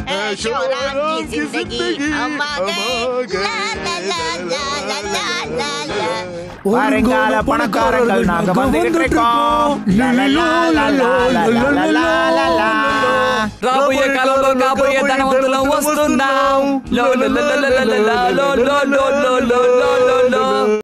शोराम की जिंदगी हम आ गए ला ला ला ला ला ला ला வருங்கால பணக்காரங்கள் நாங்க வந்துகிட்டு இருக்கோம் రాబోయే కాలంలో కాబోయే ధనవంతులం వస్తున్నాం